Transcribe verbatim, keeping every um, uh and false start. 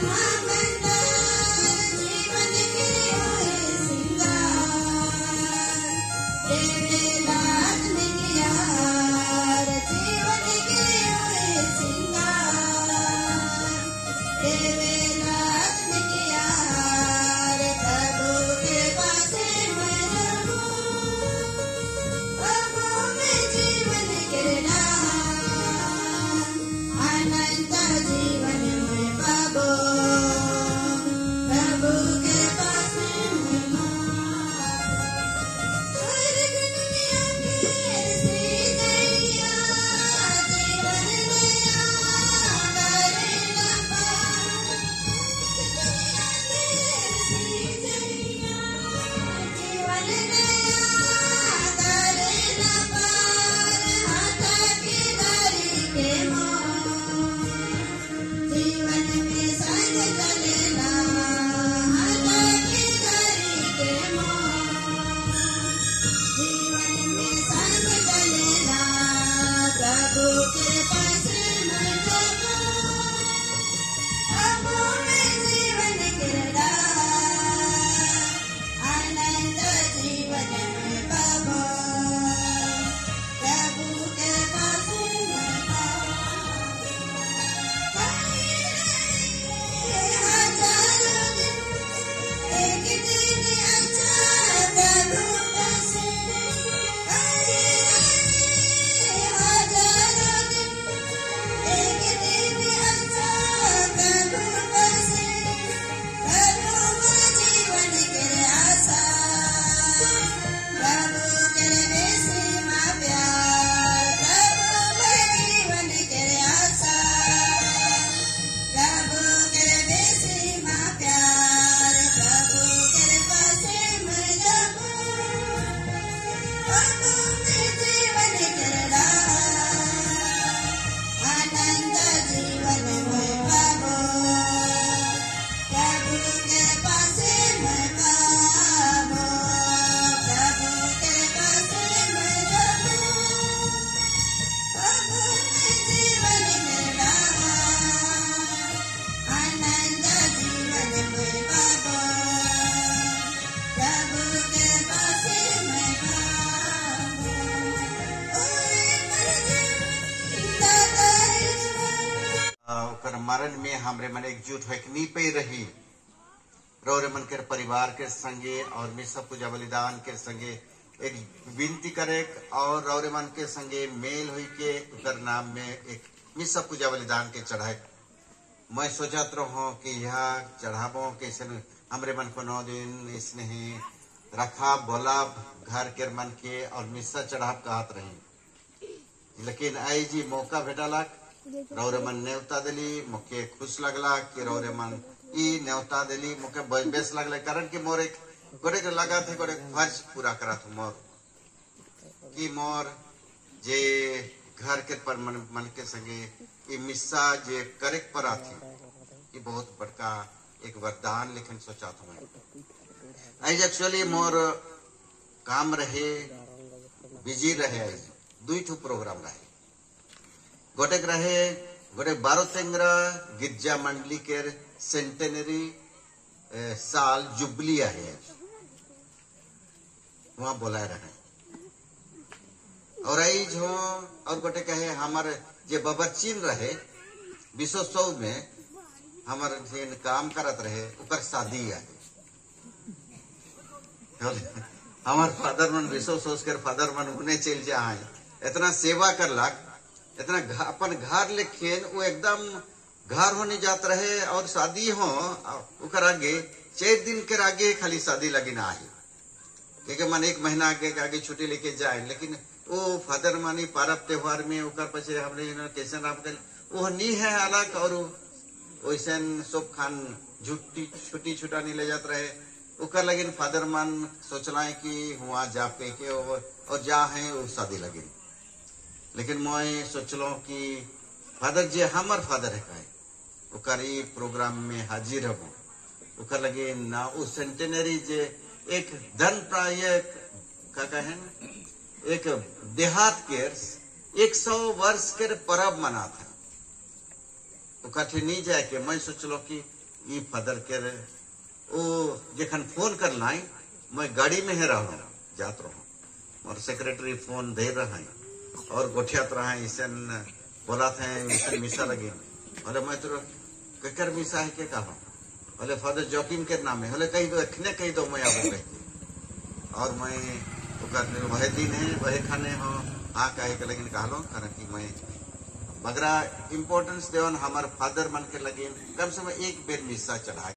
मरण में हमरे मन एकजुट होके नहीं पे रही रौरे मन के परिवार के संगे और मिसा पूजा बलिदान के संगे एक विनती करे और रौरे मन के संगे मेल हुई के उतर नाम में एक मिसा पूजा बलिदान के चढ़ाए। मैं सोचत रहो कि यह चढ़ाबो कैसे हमरे मन को नौ दिन इसने रखा बोला घर के मन के और मिसा चढ़ाब कहत रही, लेकिन आई जी मौका भेटला रौरे मन नेवता दिली मुके खुश लगला कि रौरे मन ई नेवता दिली मुके बेस लगले कारण कि मोर एक गोरे के लगा थे गोरे फर्ज पूरा करा था मोर कि मोर जे घर के पर मन, मन के संगे ई मिस्सा जे करेक पर आथी ये बहुत बड़का एक वरदान लेकिन सोचा था मैं आज एक्चुअली मोर काम रहे बिजी रहे दुई ठू प्रोग्राम रहे गोटेक रहे गोटे बारो तेंगरा गिरजा मंडली के सेंटेनरी साल जुबली है वहां बोला रहे और आई जो और गोटे कहे हमारे जे बबरचीन रहे विश्वोत्सव में हमारे जेन काम करत रहे उकर शादी है हमार फादर मन विश्वोत्सव के फादर मन उन्हें चल जाए इतना सेवा करलक इतना अपन घर लेकिन वो एकदम घर होने जात रहे और शादी हो उकर आगे चार दिन के आगे खाली शादी लगी ना आई क्योंकि मन एक महीना आगे आगे छुट्टी लेके जाए लेकिन वो फादर मानी पारब त्योहार में उकर पचे हमने कैसे नाम कर वो नहीं है अलग और वैसे सब खान छुट्टी छुट्टी छुट्टा नहीं ले जाते रहे उकर लगिन फादर मन सोचला कि वहाँ जा पे के और जा है वो शादी लगी लेकिन मैं सोचलो कि फादर जी हमार फादर है कहे उकर प्रोग्राम में हाजिर हूँ उकर लगे ना वो सेंटेनरी जे एक धन प्राय का कहे एक देहात के एक सौ वर्ष के परब मना था उकठे नहीं जाए के मैं सोचलो कि ई फादर के ओ जखन फोन कर लाई मैं गाड़ी में ही रहा जात रहा और सेक्रेटरी फोन दे रहा है और गोठियात रहा है इसे बोला थे इसे मिसा लगे बोले मैं तो ककर मिसा है के कहा बोले फादर जोकिम के नाम है बोले कही दो अखने कही दो मैं आपको कहती और मैं तो वह दिन है वह खाने हो हाँ कहे के लेकिन कहा लो कारण कि मैं बगरा इम्पोर्टेंस देवन हमारे फादर मन के लगे कम से कम एक बेर मिसा चढ़ा